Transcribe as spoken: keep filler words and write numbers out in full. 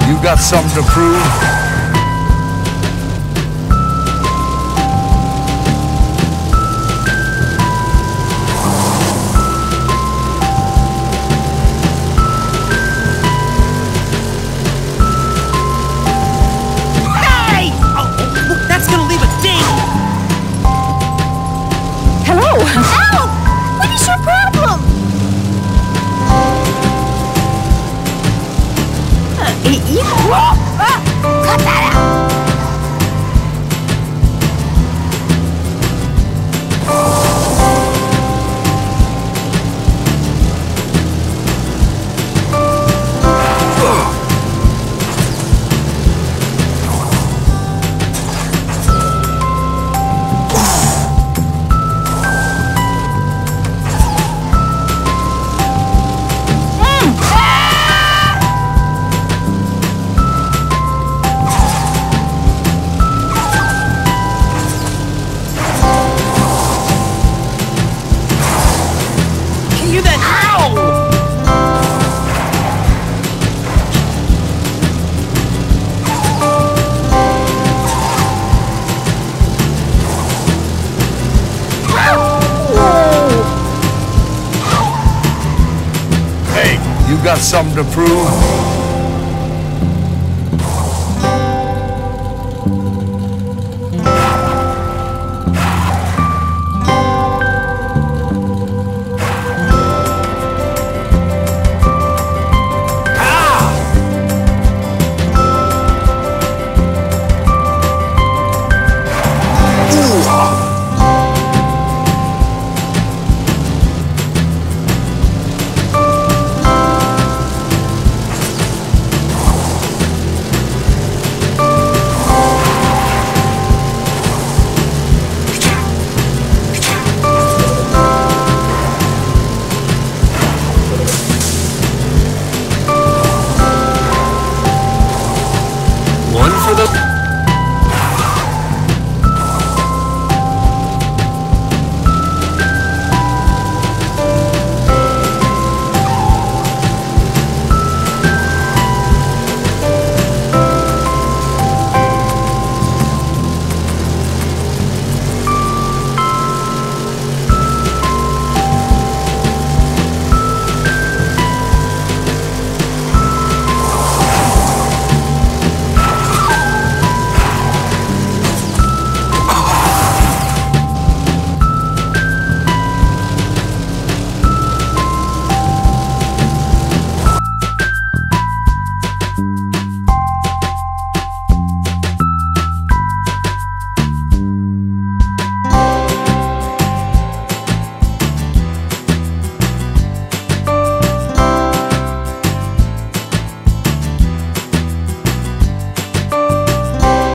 You got something to prove? Hey! Oh, look, that's gonna leave a ding! Hello! Ow! What is your problem? Uh, you... Ah, cut that out! You then, ow! Hey, you got something to prove?